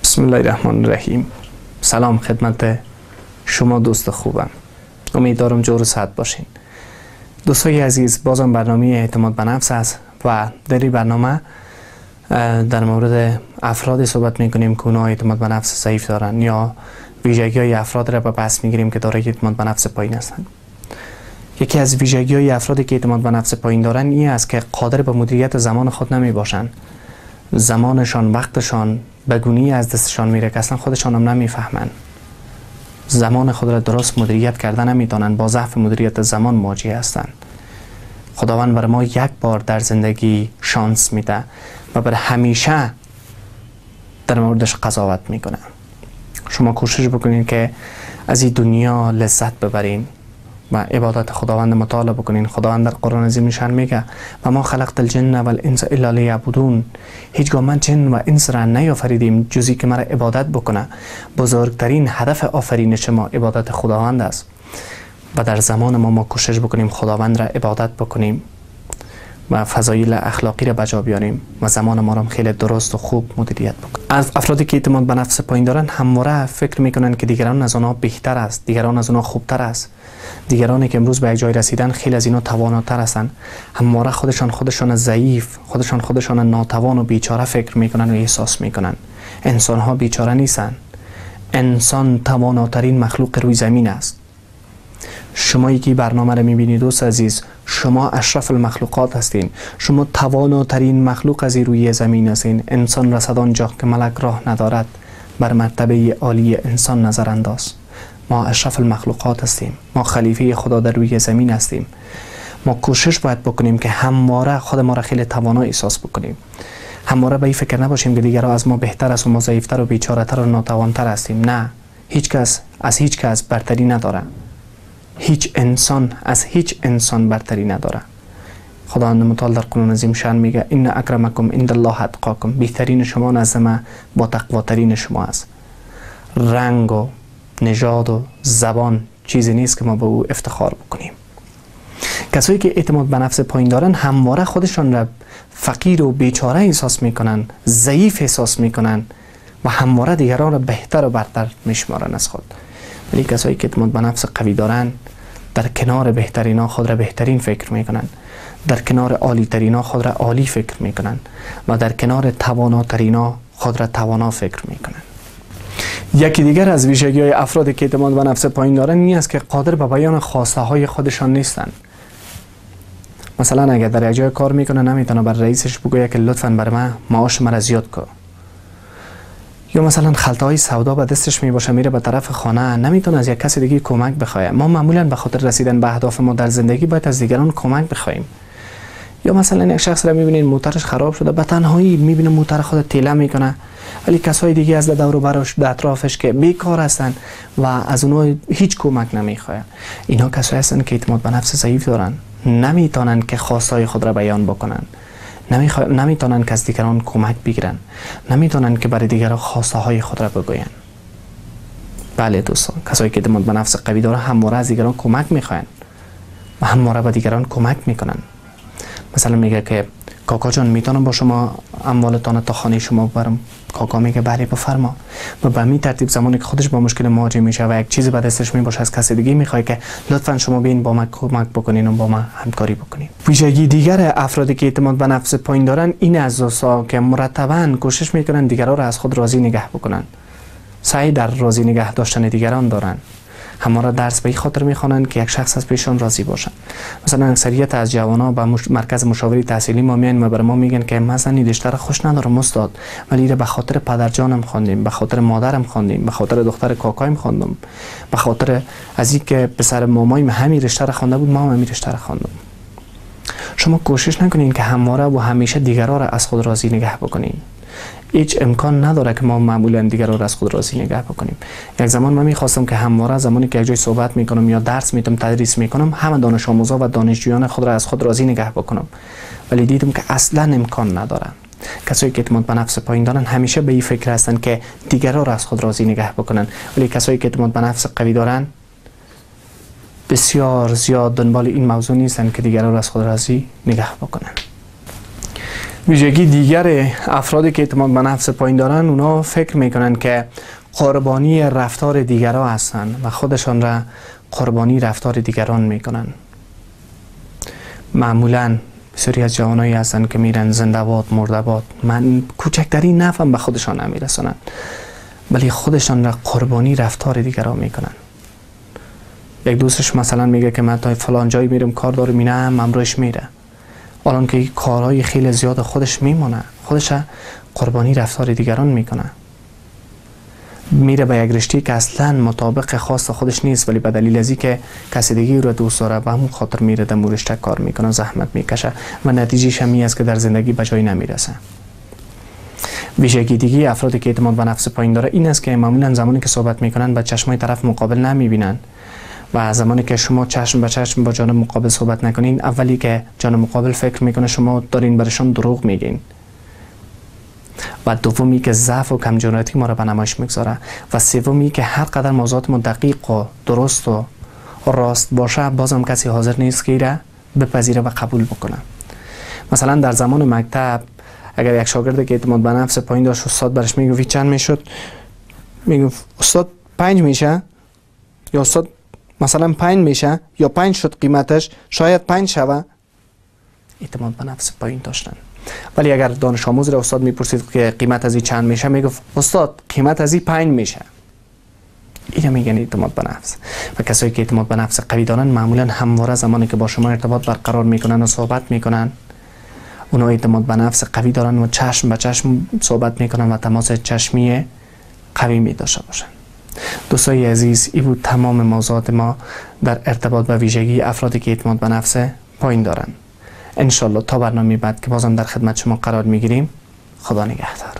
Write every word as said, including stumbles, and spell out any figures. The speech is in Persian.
بسم الله الرحمن الرحیم. سلام خدمت شما دوست خوبم. امیدوارم جور و صحت باشین. دوستای عزیز، بازم برنامه اعتماد به نفس است و در این برنامه در مورد افرادی صحبت میکنیم که اونها اعتماد به نفس ضعیف دارن یا ویژگی های افراد را به بحث میگیریم که دارای اعتماد به نفس پایین هستند. یکی از ویژگی های افرادی که اعتماد به نفس پایین دارن این است که قادر به مدیریت زمان خود نمی باشند. زمانشان، وقتشان به گونه‌ای از دستشان میره که اصلا خودشان هم نمیفهمند. زمان خود را درست مدیریت کردن نمیتونن، با ضعف مدیریت زمان مواجه هستند. خداوند بر ما یک بار در زندگی شانس میده و بر همیشه در موردش قضاوت میکنه. شما کوشش بکنین که از این دنیا لذت ببرین و عبادت خداوند مطالعه بکنین. خداوند در قرآن عظیم نشان میگه و ما خلقت الجن و الانس الا لیعبدون. هیچگاه من جن و انس را نیافریدیم جزی که مرا عبادت بکنه. بزرگترین هدف آفرینش ما عبادت خداوند است و در زمان ما ما کوشش بکنیم خداوند را عبادت بکنیم و فضایل اخلاقی را بجا بیاریم و زمان ما را خیلی درست و خوب مدیریت بکنیم. از افرادی که اعتماد به نفس پایین دارن همواره فکر میکنن که دیگران از آنها بهتر است، دیگران از آنها خوبتر است، دیگرانی که امروز به یک جای رسیدن خیلی از اینا تواناتر هستند. همواره خودشان خودشان ضعیف، خودشان خودشان ناتوان و بیچاره فکر میکنن و احساس میکنن. انسان ها بیچاره نیستن. انسان تواناترین مخلوق روی زمین است. شما یکی برنامه را میبینید دوست عزیز، شما اشرف المخلوقات هستین. شما تواناترین مخلوق از روی زمین هستین. انسان رسد آنجا که ملک راه ندارد، بر مرتبه عالی انسان نظر انداز. ما اشرف المخلوقات هستیم. ما خلیفه خدا در روی زمین هستیم. ما کوشش باید بکنیم که همواره خود ما را خیلی توانا احساس بکنیم. همواره به این فکر نباشیم که دیگران از ما بهتر است و ما ضعیفتر و بیچاره‌تر و ناتوانتر هستیم. نه، هیچ کس از هیچ کس برتری نداره. هیچ انسان از هیچ انسان برتری نداره. خداوند متعال در قرآن عظیم شان میگه ان اکرمکم عند الله اتقاکم. بهترین شما نزد من با تقواترین شما است. رنگ و نژاد و زبان چیزی نیست که ما به او افتخار بکنیم. کسایی که اعتماد به نفس پایین دارن همواره خودشان را فقیر و بیچاره احساس میکنن، ضعیف احساس میکنن و همواره دیگران را بهتر و برتر میشمارن از خود. ولی کسایی که اعتماد به نفس قوی دارن در کنار بهترینا خود را بهترین فکر میکنن، در کنار عالی ترینا خود را عالی فکر میکنن و در کنار تواناترینا خود را توانا فکر میکنن. یکی دیگر از ویژگی های افرادی که اعتماد به نفس پایین دارن این است که قادر به بیان خواسته های خودشان نیستن. مثلا اگر در یک جای کار میکنه نمیتونه بر رئیسش بگه که لطفاً بر من معاش مرا زیاد کن. یا مثلا خلطه های سودا به دستش می باشه میره به طرف خانه، نمیتونه از یک کسی دیگه کمک بخواه. ما معمولا به خاطر رسیدن به اهداف ما در زندگی باید از دیگران کمک بخوایم. یا مثلا یک شخص را میبینید موتورش خراب شده، به تنهایی میبینه موتور خود تیله میکنه، ولی کسای دیگه از دور و برش در اطرافش که بیکار هستن و از اونها هیچ کمک نمیخواه. اینا کسایی هستن که اعتماد به نفس ضعیف دارن، نمیتونن که خواستهای خود را بیان بکنن، نمیخوا... نمیتونن که از دیگران کمک بگیرن، نمیتونن که برای دیگران خواسته های خود را بگوین. بله دوستان، کسایی که اعتماد به نفس قوی داره همواره از دیگران کمک میخواین و همواره به دیگران کمک میکنن. مثلا میگه که کاکا جان میتونم با شما اموالتان تا خانه شما ببرم؟ کاکا میگه بله بفرما. و به همین ترتیب زمانی که خودش با مشکل مواجه میشه و یک چیزی به دستش میباشه از کسی دیگه میخواد که لطفا شما بیاین با من کمک بکنین و با من همکاری بکنین. ویژگی دیگر افرادی که اعتماد به نفس پایین دارن این از دوستا که مرتبا کوشش میکنن دیگران را از خود راضی نگه بکنن. سعی در راضی نگه داشتن دیگران دارن. همواره درس به این خاطر میخوانن که یک شخص از پیشان راضی باشن. مثلا اکثریت از جوانا به مش... مرکز مشاوره تحصیلی ما میان و بر ما میگن که مثلا این رشته را خوش ندارم استاد، ولی را به خاطر پدر جانم خواندیم، به خاطر مادرم خواندیم، به خاطر دختر کاکایم خواندم، به خاطر از این که پسر مامایم همین رشته را خوانده بود، ما هم همین رشته را خواندم. شما کوشش نکنین که همواره و همیشه دیگران را از خود راضی نگه بکنین. هیچ امکان نداره که ما معمولا دیگران را از خود راضی نگه بکنیم. یک زمان من میخواستم که همواره زمانی که یک جای صحبت میکنم یا درس میتم تدریس میکنم همه دانش آموزا و دانشجویان خود را از خود راضی نگه بکنم، ولی دیدم که اصلا امکان نداره. کسایی که اعتماد به نفس پایین دارن همیشه به این فکر هستن که دیگران را از خود راضی نگه بکنن، ولی کسایی که اعتماد به نفس قوی دارن بسیار زیاد دنبال این موضوع نیستن که دیگران را از خود راضی نگه بکنن. ویژگی دیگر افرادی که اعتماد به نفس پایین دارن، اونا فکر میکنن که قربانی رفتار دیگران هستن و خودشان را قربانی رفتار دیگران میکنن. معمولا بسیاری از جوانایی هستن که میرن زنده‌باد مرده‌باد، من کوچکترین نفعم به خودشان نمیرسونن، ولی خودشان را قربانی رفتار دیگران میکنن. یک دوستش مثلا میگه که من تا فلان جایی میرم کار دارم، میرم امروش میره، الان که کارهای خیلی زیاد خودش میمونه، خودش قربانی رفتار دیگران میکنه. میره به یک رشته که اصلا مطابق خواست خودش نیست، ولی به دلیل از اینکه کسی دیگه رو دوست داره به همون خاطر میره در اون رشته کار میکنه، زحمت میکشه و نتیجهش هم است که در زندگی به جایی نمیرسه. ویژگی دیگه افرادی که اعتماد به نفس پایین داره این است که معمولا زمانی که صحبت میکنن به چشمای طرف مقابل نمیبینن و زمانی که شما چشم به چشم با جانب مقابل صحبت نکنین، اولی که جانب مقابل فکر میکنه شما دارین برشون دروغ میگین و دومی که ضعف و کمجونیتی ما را به نمایش میگذاره و سومی که هر قدر موضوعات ما دقیق و درست و راست باشه بازم کسی حاضر نیست که را بپذیره و قبول بکنه. مثلا در زمان مکتب اگر یک شاگرد که اعتماد به نفس پایین داشت، استاد برش میگفت چند میشد، میگفت استاد پنج میشه، یا استاد مثلا پنج میشه، یا پنج شد قیمتش، شاید پنج شوه، اعتماد به نفس پایین داشتن. ولی اگر دانش آموز را استاد میپرسید که قیمت از این چند میشه، میگفت استاد قیمت از این پنج میشه. اینا میگن اعتماد به نفس. و کسایی که اعتماد به نفس قوی دارن معمولا همواره زمانی که با شما ارتباط برقرار میکنن و صحبت میکنن، اونا اعتماد به نفس قوی دارن و چشم به چشم صحبت میکنن و تماس چشمی قوی می داشته باشن. دوستای عزیز، این بود تمام موضوعات ما در ارتباط با ویژگی افرادی که اعتماد به نفس پایین دارن. انشالله تا برنامه بعد که بازم در خدمت شما قرار میگیریم، خدا نگهدار.